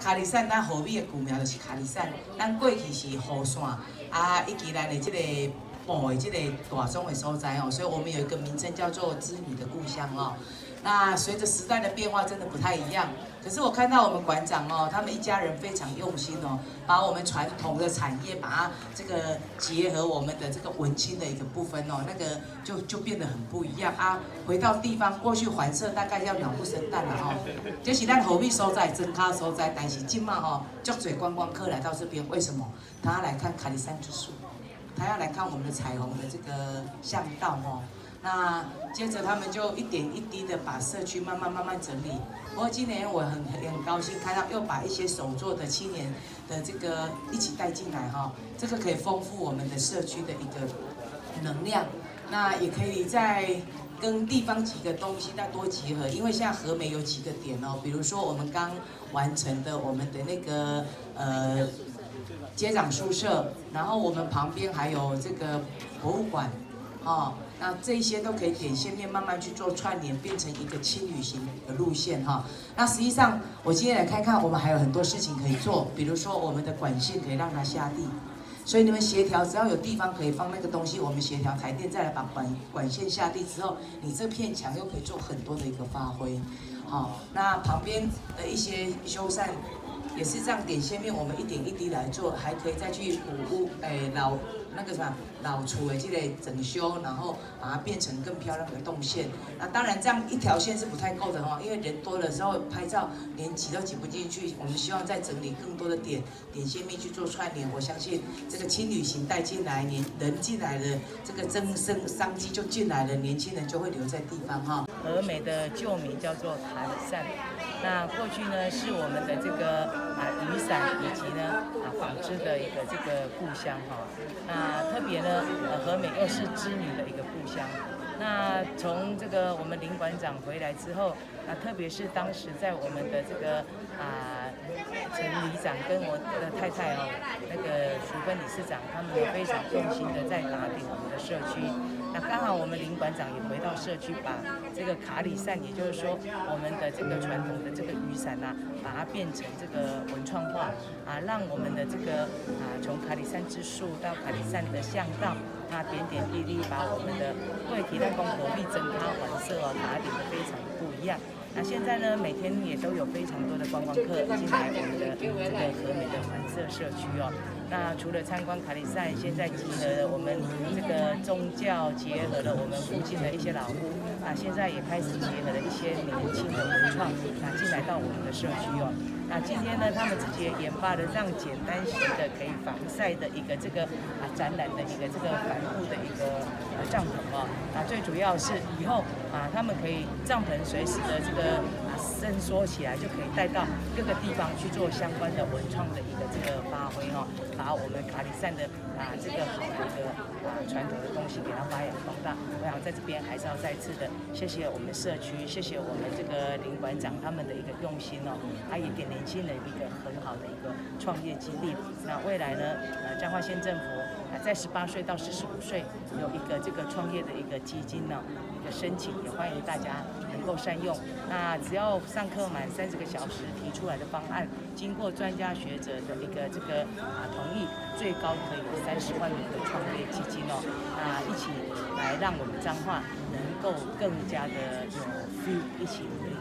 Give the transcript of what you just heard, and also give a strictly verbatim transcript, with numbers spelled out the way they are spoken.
卡里山咱河美的古苗就是卡里山，咱过去是雨伞，啊，以及咱的这个埔的这个大宗的所在哦，所以我们有一个名称叫做织女的故乡哦。那随着时代的变化，真的不太一样。可是我看到我们馆长哦，他们一家人非常用心哦，把我们传统的产业，把它这个结合我们的这个文青的一个部分哦，那个就就变得很不一样啊。回到地方，过去环社大概要鸟不生蛋了哦，这是咱河美所在、真卡所在，但是今嘛哦，足多观光客来到这边，为什么？他要来看卡里山之树，他要来看我们的彩虹的这个巷道哦。那接着他们就一点一滴的把社区慢慢慢慢整理。不过今年我很很高兴看到又把一些手作的青年的这个一起带进来哈，这个可以丰富我们的社区的一个能量。那也可以再跟地方几个东西再多结合，因为现在和美有几个点哦，比如说我们刚完成的我们的那个呃街长宿舍，然后我们旁边还有这个博物馆。哦，那这些都可以点线面慢慢去做串联，变成一个轻旅行的路线哈。那实际上，我今天来看看，我们还有很多事情可以做，比如说我们的管线可以让它下地，所以你们协调，只要有地方可以放那个东西，我们协调台电再来把管管线下地之后，你这片墙又可以做很多的一个发挥。好，那旁边的一些修缮。也是这样点线面，我们一点一滴来做，还可以再去补屋，诶老那个什么老厝的这个整修，然后把它变成更漂亮的动线。那当然这样一条线是不太够的哈，因为人多的时候拍照连挤都挤不进去。我们希望再整理更多的点点线面去做串联。我相信这个轻旅行带进来，年人进来了，这个增生商机就进来了，年轻人就会留在地方哈。和美的旧名叫做卡里山。那过去呢是我们的这个啊雨伞以及呢啊纺织的一个这个故乡哈。那特别呢，呃和美又是织女的一个故乡。那从这个我们林馆长回来之后，那特别是当时在我们的这个啊陈里长跟我的太太哦，那个淑芬理事长，他们也非常用心的在打点我们的社区。那刚好我们林馆长也回到社区，把这个卡里扇，也就是说我们的这个传统的这个雨伞啊，把它变成这个文创化啊，让我们的这个啊从卡里扇之树到卡里扇的巷道，那点点滴滴把我们的贵体的公活力整它环色哦，打点的非常的不一样。那现在呢，每天也都有非常多的观光客进来我们的这个和美的环色社区哦。那除了参观卡里赛，现在结合了我们这个宗教，结合了我们附近的一些老屋，啊，现在也开始结合了一些年轻的文创，啊，进来到我们的社区哦。那今天呢，他们自己也研发了让简单型的可以防晒的一个这个啊展览的一个这个帆布的一个呃帐篷哦。啊，最主要是以后啊，他们可以帐篷随时的这个啊伸缩起来，就可以带到各个地方去做相关的文创的一个这个发挥哦。把我们卡里扇的啊这个好的一个啊传统的东西给它发扬光大。我想在这边还是要再次的谢谢我们社区，谢谢我们这个林馆长他们的一个用心哦，他也给年轻人一个很好的一个创业激励。那未来呢，呃彰化县政府啊在十八岁到四十五岁有一个这个创业的一个基金呢，一个申请，也欢迎大家能够善用。那只要上课满三十个小时提出来的方案，经过专家学者的一个这个啊同意，最高可以有三十万元的创业基金哦。那一起来让我们彰化能够更加的有 feel， 一起